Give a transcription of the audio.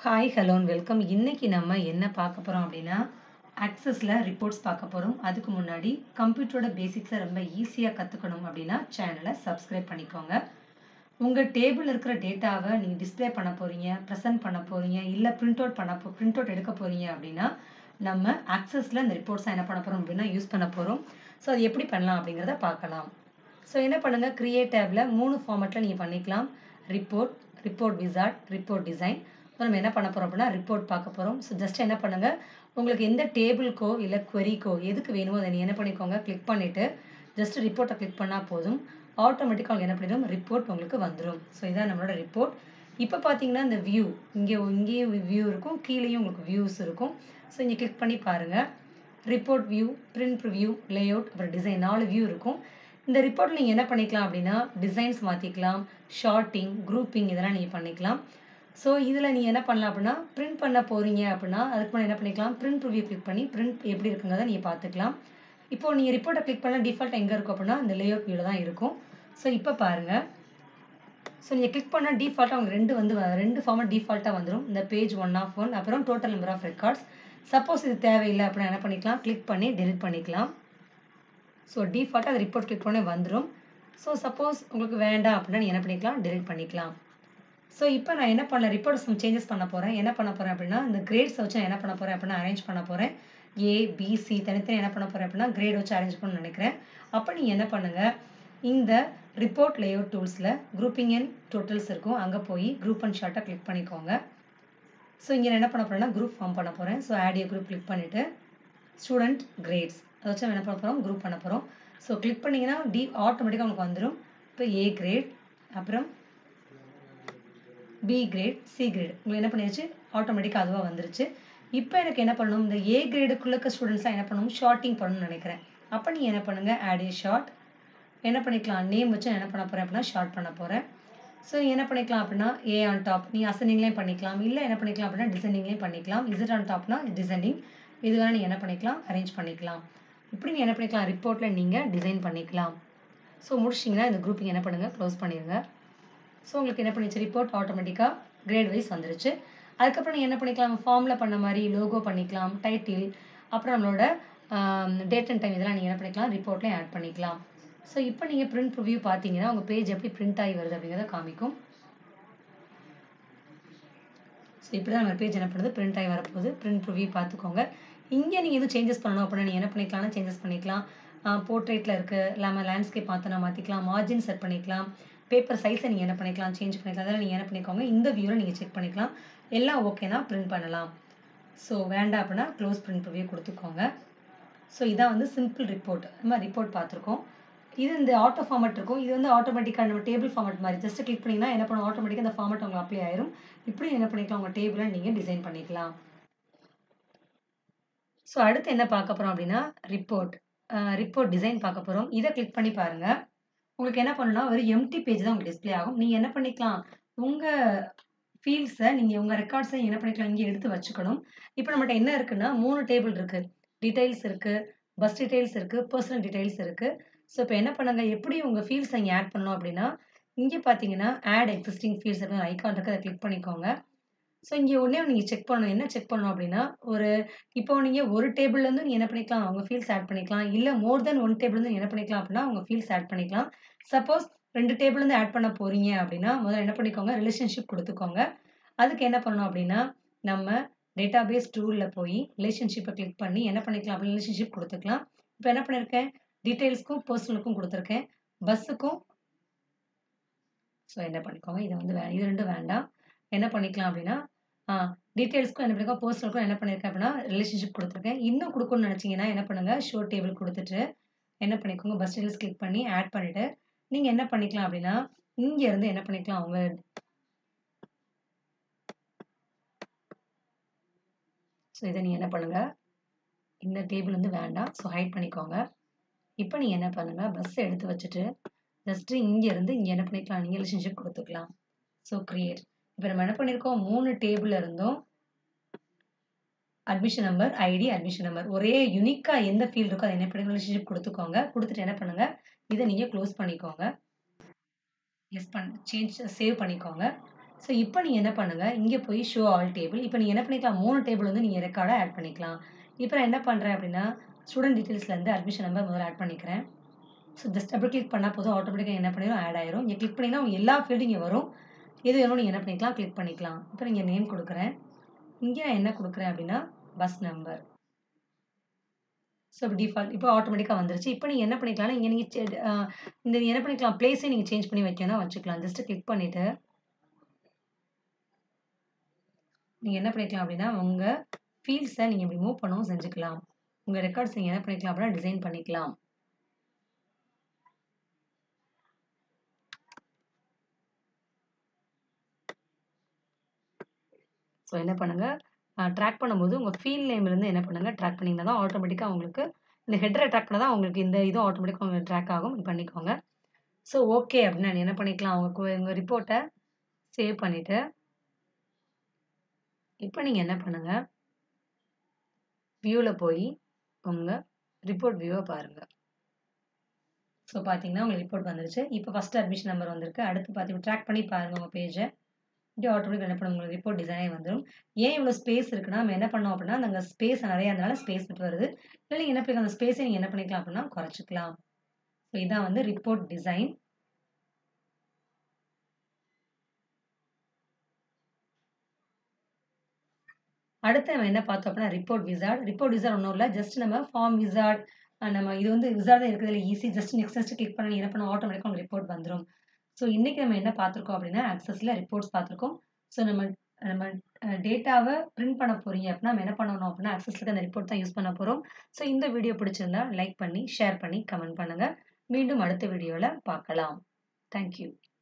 Hi hello welcome. இன்னைக்கு நம்ம என்ன பார்க்க போகிறோம் அப்படின்னா ஆக்சஸில் ரிப்போர்ட்ஸ் பார்க்க போகிறோம். அதுக்கு முன்னாடி கம்ப்யூட்டரோட பேசிக்ஸை ரொம்ப ஈஸியாக கற்றுக்கணும் அப்படின்னா சேனலை சப்ஸ்கிரைப் பண்ணிக்கோங்க. உங்கள் டேபிள் இருக்கிற டேட்டாவை நீங்கள் டிஸ்பிளே பண்ண போகிறீங்க, ப்ரெசென்ட் பண்ண போகிறீங்க, இல்லை பிரிண்ட் அவுட் எடுக்க போகிறீங்க அப்படின்னா நம்ம ஆக்சஸில் இந்த ரிப்போர்ட்ஸை என்ன பண்ண போகிறோம் அப்படின்னா யூஸ் பண்ண போகிறோம். ஸோ அது எப்படி பண்ணலாம் அப்படிங்கிறத பார்க்கலாம். ஸோ என்ன பண்ணுங்கள், கிரியேட் டேபில் 3 ஃபார்மேட்டில் நீங்கள் பண்ணிக்கலாம். Report wizard, report design. நம்ம என்ன பண்ண போகிறோம் அப்படின்னா ரிப்போர்ட் பார்க்க போகிறோம். ஸோ ஜஸ்ட் என்ன பண்ணுங்கள், உங்களுக்கு எந்த டேபிளுக்கோ இல்லை queryக்கோ எதுக்கு வேணுமோ அதை நீங்கள் என்ன பண்ணிக்கோங்க, கிளிக் பண்ணிவிட்டு ஜஸ்ட் ரிப்போர்ட்டை கிளிக் பண்ணால் போதும். ஆட்டோமேட்டிக்காக உங்களுக்கு என்ன பண்ணிடும், ரிப்போர்ட் உங்களுக்கு வந்துடும். ஸோ இதான் நம்மளோட ரிப்போர்ட். இப்போ பார்த்தீங்கன்னா இந்த வியூ இங்கேயும் வியூ இருக்கும், கீழேயும் உங்களுக்கு வியூஸ் இருக்கும். ஸோ இங்கே கிளிக் பண்ணி பாருங்கள். Report view, print preview, layout, அப்புறம் டிசைன் 4 வியூ இருக்கும். இந்த ரிப்போர்ட்டில் நீங்கள் என்ன பண்ணிக்கலாம் அப்படின்னா டிசைன்ஸ் மாற்றிக்கலாம், ஷார்ட்டிங், குரூப்பிங் இதெல்லாம் நீங்கள் பண்ணிக்கலாம். ஸோ இதில் நீங்கள் என்ன பண்ணலாம் அப்படின்னா பிரிண்ட் பண்ண போகிறீங்க அப்படின்னா அதுக்கு முன்னாடி என்ன பண்ணிக்கலாம், பிரிண்ட் ப்ரிவ்யூ கிளிக் பண்ணி பிரிண்ட் எப்படி இருக்குங்கிறத நீங்கள் பார்த்துக்கலாம். இப்போது நீங்கள் ரிப்போர்ட்டை கிளிக் பண்ணால் டிஃபால்ட் எங்கே இருக்கும் அப்படின்னா இந்த லேஅவுட் வியூவில் தான் இருக்கும். ஸோ இப்போ பாருங்கள். ஸோ நீங்கள் கிளிக் பண்ணால் டிஃபால்ட்டாக உங்களுக்கு ரெண்டு ஃபார்மேட் டிஃபால்ட்டாக வந்துடும். இந்த பேஜ் 1 of 1, அப்புறம் total number of records. Suppose இது தேவையில்லை அப்படின்னா என்ன பண்ணிக்கலாம், கிளிக் பண்ணி டெலிட் பண்ணிக்கலாம். ஸோ டிஃபால்ட்டாக அது ரிப்போர்ட் கிளிக் பண்ணி வந்துடும். ஸோ சப்போஸ் உங்களுக்கு வேண்டாம் அப்படின்னா நீங்கள் என்ன பண்ணிக்கலாம், டெலிட் பண்ணிக்கலாம். ஸோ இப்போ நான் என்ன பண்ணல, ரிப்போர்ட்ஸ் சேஞ்சஸ் பண்ண போகிறேன். என்ன பண்ண போகிறேன் அப்படின்னா இந்த கிரேட்ஸ் வச்சு நான் என்ன பண்ண போகிறேன் அப்படின்னா அரேஞ்ச் பண்ண போகிறேன். ABC தனித்தனி என்ன பண்ண போகிறேன் அப்படின்னா கிரேட் வச்சு அரேஞ்ச் பண்ணணும்னு நினைக்கிறேன். அப்போ நீங்கள் என்ன பண்ணுங்கள், இந்த ரிப்போர்ட் லேஅவுட் டூல்ஸில் குரூப்பிங் அண்ட் டோட்டல்ஸ் இருக்கும், அங்கே போய் குரூப் அண்ட் ஷார்ட்டாக கிளிக் பண்ணிக்கோங்க. ஸோ இங்கே நான் என்ன பண்ண போகிறேன்னா குரூப் ஃபார்ம் பண்ண போகிறேன். So add a group click பண்ணிவிட்டு ஸ்டூடெண்ட் கிரேட்ஸ் அதை வச்சு என்ன பண்ண போகிறோம், குரூப் பண்ண போகிறோம். ஸோ கிளிக் பண்ணிங்கன்னா ஆட்டோமேட்டிக்காக உங்களுக்கு வந்துடும். இப்போ A கிரேட், அப்புறம் B கிரேட், C கிரேட் உங்களுக்கு என்ன பண்ணிடுச்சு, ஆட்டோமேட்டிக்காக அதுவாக வந்துருச்சு. இப்போ எனக்கு என்ன பண்ணணும், இந்த A கிரேடுக்குள்ள இருக்க ஸ்டூடெண்ட்ஸ்லாம் என்ன பண்ணணும், ஷார்ட்டிங் பண்ணணும்னு நினைக்கிறேன். அப்போ நீங்கள் என்ன பண்ணுங்கள், ஆட் ஏ ஷார்ட் என்ன பண்ணிக்கலாம், நேம் வச்சு என்ன பண்ண போகிறேன் அப்படின்னா ஷார்ட் பண்ண போகிறேன். ஸோ என்ன பண்ணிக்கலாம் அப்படின்னா A ஆன் டாப் நீங்கள் அசெண்டிங்லேயும் பண்ணிக்கலாம், இல்லை என்ன பண்ணிக்கலாம் அப்படின்னா டிசெண்டிங்லேயும் பண்ணிக்கலாம். Z ஆன் டாப்னா டிசெண்டிங், இதுதான் நீங்கள் என்ன பண்ணிக்கலாம், அரேஞ்ச் பண்ணிக்கலாம். இப்படி நீங்கள் என்ன பண்ணிக்கலாம், ரிப்போர்ட்டில் நீங்கள் டிசைன் பண்ணிக்கலாம். ஸோ முடிச்சிட்டிங்கன்னா இந்த குரூப்பிங் என்ன பண்ணுங்கள், க்ளோஸ் பண்ணிடுங்க. ஸோ உங்களுக்கு என்ன பண்ணிச்சு, ரிப்போர்ட் ஆட்டோமேட்டிக்காக கிரேட் வைஸ் வந்துருச்சு. அதுக்கப்புறம் நீங்கள் என்ன பண்ணிக்கலாம், ஃபார்மில் பண்ண மாதிரி லோகோ பண்ணிக்கலாம், டைட்டில், அப்புறம் நம்மளோட டேட் அண்ட் டைம் இதெல்லாம் நீங்கள் என்ன பண்ணிக்கலாம், ரிப்போர்ட்லேயும் ஆட் பண்ணிக்கலாம். ஸோ இப்போ நீங்கள் பிரிண்ட் ப்ரிவ்யூ பார்த்தீங்கன்னா உங்கள் பேஜ் எப்படி பிரிண்ட் ஆகி வருது அப்படிங்கிறத காமிக்கும். ஸோ இப்படி தான் நம்ம பேஜ் என்ன பண்ணுறது, பிரிண்ட் ஆகி வரப்போகுது. பிரிண்ட் ப்ரிவ்யூ பார்த்துக்கோங்க. இங்கே நீங்கள் எதுவும் சேஞ்சஸ் பண்ணணும் அப்படின்னா நீங்கள் என்ன பண்ணிக்கலாம்னா சேஞ்சஸ் பண்ணிக்கலாம். போர்ட்ரேட்டில் இருக்குது, இல்லாமல் லேண்ட்ஸ்கேப் மாற்றினா மாற்றிக்கலாம், மார்ஜின் செட் பண்ணிக்கலாம், பேப்பர் சைஸை நீங்கள் என்ன பண்ணிக்கலாம், சேஞ்ச் பண்ணிக்கலாம். அதெல்லாம் நீங்கள் என்ன பண்ணிக்கோங்க, இந்த வியூவில் நீங்கள் செக் பண்ணிக்கலாம். எல்லாம் ஓகேனா பிரிண்ட் பண்ணலாம். ஸோ வேண்டாம் அப்படின்னா க்ளோஸ் பிரிண்ட் ப்ரிவ்யூ கொடுத்துக்கோங்க. ஸோ இதான் வந்து சிம்பிள் ரிப்போர்ட். நம்ம ரிப்போர்ட் பார்த்துருக்கோம். இது இந்த ஆட்டோ ஃபார்மேட் இருக்கும், இது வந்து ஆட்டோமேட்டிக்காக நம்ம டேபிள் ஃபார்மேட் மாதிரி ஜஸ்ட் கிளிக் பண்ணிங்கன்னா என்ன பண்ணும், ஆட்டோமேட்டிக்காக அந்த ஃபார்மேட் உங்களுக்கு அப்ளை ஆயிரும். இப்படி என்ன பண்ணிக்கலாம், உங்கள் டேபிளை நீங்கள் டிசைன் பண்ணிக்கலாம். ஸோ அடுத்து என்ன பார்க்க போகிறோம் அப்படின்னா ரிப்போர்ட் டிசைன் பார்க்க போகிறோம். இதை கிளிக் பண்ணி பாருங்கள். உங்களுக்கு என்ன பண்ணணும்னா ஒரு எம்டி பேஜ் தான் உங்களுக்கு டிஸ்பிளே ஆகும். நீங்கள் என்ன பண்ணிக்கலாம், உங்கள் ஃபீல்ட்ஸை நீங்கள் உங்கள் ரெக்கார்ட்ஸை என்ன பண்ணிக்கலாம், இங்கே எடுத்து வச்சுக்கணும். இப்போ நம்மகிட்ட என்ன இருக்குன்னா 3 டேபிள் இருக்குது. டீடைல்ஸ் இருக்குது, பஸ் டீடைல்ஸ் இருக்குது, பர்சனல் டீடைல்ஸ் இருக்குது. ஸோ இப்போ என்ன பண்ணுங்க, எப்படி உங்கள் ஃபீல்ட்ஸை இங்கே ஆட் பண்ணணும் அப்படின்னா இங்கே பார்த்தீங்கன்னா ஆட் எக்ஸிஸ்டிங் ஃபீல்ட்ஸ் அப்படின்னு ஐக்கான் இருக்குது, அதை கிளிக் பண்ணிக்கோங்க. ஸோ இங்கே ஒன்றே நீங்கள் செக் பண்ணணும். என்ன செக் பண்ணணும் அப்படின்னா இப்போ நீங்கள் ஒரு டேபிள்லேருந்து நீங்கள் என்ன பண்ணிக்கலாம், உங்கள் ஃபீல்ட்ஸ் ஆட் பண்ணிக்கலாம், இல்லை மோர் தென் 1 டேபிள்லேருந்து நீங்கள் என்ன பண்ணிக்கலாம் அப்படின்னா உங்கள் ஃபீல்ட்ஸ் ஆட் பண்ணிக்கலாம். சப்போஸ் 2 டேபிள்லேருந்து ஆட் பண்ண போகிறீங்க அப்படின்னா முதல்ல என்ன பண்ணிக்கோங்க, ரிலேஷன்ஷிப் கொடுத்துக்கோங்க. அதுக்கு என்ன பண்ணணும் அப்படின்னா நம்ம டேட்டாபேஸ் டூலில் போய் ரிலேஷன்ஷிப்பை கிளிக் பண்ணி என்ன பண்ணிக்கலாம், அப்படி ரிலேஷன்ஷிப் கொடுத்துக்கலாம். இப்போ என்ன பண்ணியிருக்கேன், டீட்டெயில்ஸ்க்கும் பர்சனலுக்கும் கொடுத்துருக்கேன், பஸ்ஸுக்கும். ஸோ என்ன பண்ணிக்கோங்க, இதை வந்து இது ரெண்டும் வேண்டாம். என்ன பண்ணிக்கலாம் அப்படின்னா டீட்டெயில்ஸ்க்கும் என்ன பண்ணிக்கோ, பர்சனலுக்கும் என்ன பண்ணியிருக்கேன் அப்படின்னா ரிலேஷன்ஷிப் கொடுத்துருக்கேன். இன்னும் கொடுக்கணும்னு நினச்சிங்கன்னா என்ன பண்ணுங்கள், ஷோ டேபிள் கொடுத்துட்டு என்ன பண்ணிக்கோங்க, பஸ் டீட்டெயில்ஸ் கிளிக் பண்ணி ஆட் பண்ணிவிட்டு நீங்கள் என்ன பண்ணிக்கலாம் அப்படின்னா இங்கேருந்து என்ன பண்ணிக்கலாம், அவங்க ஸோ இதை நீங்கள் என்ன பண்ணுங்கள், இந்த டேபிள் வந்து வேண்டாம், ஸோ ஹைட் பண்ணிக்கோங்க. இப்போ நீங்கள் என்ன பண்ணுங்கள், பஸ்ஸை எடுத்து வச்சுட்டு ஜஸ்ட்டு இங்கேருந்து இங்கே என்ன பண்ணிக்கலாம், நீங்கள் ரிலேஷன்ஷிப் கொடுத்துக்கலாம். So create. இப்போ நம்ம என்ன பண்ணியிருக்கோம், 3 டேபிள் இருந்தோம், admission number, ID, admission number, ஒரே யூனிக்காக எந்த ஃபீல்டு இருக்கோ அதை என்ன பண்ணி ரிலேஷன்ஷிப் கொடுத்துக்கோங்க. கொடுத்துட்டு என்ன பண்ணுங்கள், இதை நீங்கள் க்ளோஸ் பண்ணிக்கோங்க. சேவ் பண்ணிக்கோங்க. ஸோ இப்போ நீங்க என்ன பண்ணுங்க, இங்க போய் ஷோ ஆல் டேபிள். இப்போ நீங்க என்ன பண்ணிக்கலாம், 3 டேபிள் வந்து நீங்க ரெக்கார்டா ஆட் பண்ணிக்கலாம். இப்போ நான் என்ன பண்றேன் அப்படின்னா, ஸ்டூடண்ட் டீட்டெயில்ஸ்லேருந்து அட்மிஷன் நம்பர் முதல்ல ஆட் பண்ணிக்கிறேன். ஸோ ஜஸ்ட் டபுள் கிளிக் பண்ணா போதும், ஆட்டோமேட்டிக்கா என்ன பண்ணிரும், ஆட் ஆயிரும். இங்க கிளிக் பண்ணீங்கன்னா உங்க எல்லா ஃபீல்டும் இங்க வரும். எது வேணும்னு நீங்க என்ன பண்ணிக்கலாம், கிளிக் பண்ணிக்கலாம். இப்போ நீங்க நேம் குடுக்குறேன். இங்க நான் என்ன குடுக்குறேன் அப்படின்னா, பஸ் நம்பர். ஸோ டிஃபால்ட் இப்போ ஆட்டோமேட்டிக்கா வந்துருச்சு. இப்போ நீங்க என்ன பண்ணிக்கலாம்னா, இங்க நீங்க இந்த என்ன பண்ணிக்கலாம், பிளேஸே நீங்க சேஞ்ச் பண்ணி வைக்கணும்னா வச்சுக்கலாம். ஜஸ்ட் கிளிக் பண்ணிட்டு நீங்க என்ன பண்ணிக்கலாம் அப்படின்னா, உங்க ஃபீல்ட்ஸ நீங்க இப்படி மூவ் பண்ணவும் செஞ்சுக்கலாம். உங்க ரெக்கார்ட்ஸ் நீங்க என்ன பண்ணிக்கலாம் அப்படின்னா, டிசைன் பண்ணிக்கலாம். ஸோ என்ன பண்ணுங்க, ட்ராக் பண்ணும்போது உங்க ஃபீல்ட் நேம்ல இருந்து என்ன பண்ணுங்க, ட்ராக் பண்ணீங்கன்னா தான் ஆட்டோமேட்டிக்கா உங்களுக்கு இந்த ஹெட்டர ட்ராக் பண்ணா தான் உங்களுக்கு இந்த இதுவும் ஆட்டோமேட்டிக்கா உங்களுக்கு ட்ராக் ஆகும். இது பண்ணிக்கோங்க. ஸோ ஓகே அப்படின்னா நீ என்ன பண்ணிக்கலாம், உங்க ரிப்போர்ட்ட சேவ் பண்ணிட்டு, இப்போ நீங்க என்ன பண்ணுங்க, வியூல போய் உங்க ரிப்போர்ட் வியூவ பாருங்க. ஸோ பார்த்தீங்கன்னா, உங்களுக்கு ரிப்போர்ட் வந்துருச்சு. இப்போ ஃபர்ஸ்ட் அட்மிஷன் நம்பர் வந்திருக்கு. அடுத்து பார்த்தீங்கன்னா, ட்ராக் பண்ணி பாருங்க உங்க பேஜ. அப்படியே ஆட்டோமேட்டிக்கா என்ன பண்ணும், உங்களுக்கு ரிப்போர்ட் டிசைனே வந்துரும். ஏன் இவ்வளோ ஸ்பேஸ் இருக்குன்னா, நம்ம என்ன பண்ணோம் அப்படின்னா, நாங்க ஸ்பேஸ் நெறைய இருந்தனால ஸ்பேஸ் விட்டு வருது. இல்ல நீங்க என்ன பண்ணிக்கலாம், அந்த ஸ்பேஸ நீங்க என்ன பண்ணிக்கலாம் அப்படின்னா, குறைச்சுக்கலாம். ஸோ இதான் வந்து ரிப்போர்ட் டிசைன். அடுத்து நம்ம என்ன பார்த்தோம் அப்படின்னா, ரிப்போர்ட் விசார்ட். ரிப்போர்ட் விசார்ட் ஒண்ணும் இல்ல. ஜஸ்ட் நம்ம ஃபார்ம் விசார்ட் நம்ம இது வந்து விசார்ட் தான் இருக்கிறதுல ஈஸி. ஜஸ்ட் நெக்ஸ்ட் கிளிக் பண்ணா நீங்க என்ன பண்ணும், ஆட்டோமேட்டிக்கா உங்களுக்கு ரிப்போர்ட் வந்துரும். ஸோ இன்னைக்கு நம்ம என்ன பார்த்துருக்கோம் அப்படின்னா, ஆக்சஸ்ல ரிப்போர்ட்ஸ் பார்த்துருக்கோம். ஸோ நம்ம நம்ம டேட்டாவ பிரிண்ட் பண்ண போறீங்க அப்படின்னா, நம்ம என்ன பண்ணணும் அப்படின்னா, ஆக்சஸ்ல இருக்க அந்த ரிப்போர்ட் தான் யூஸ் பண்ண போறோம். ஸோ இந்த வீடியோ பிடிச்சிருந்தா லைக் பண்ணி, ஷேர் பண்ணி, கமெண்ட் பண்ணுங்க. மீண்டும் அடுத்த வீடியோல பார்க்கலாம். Thank you.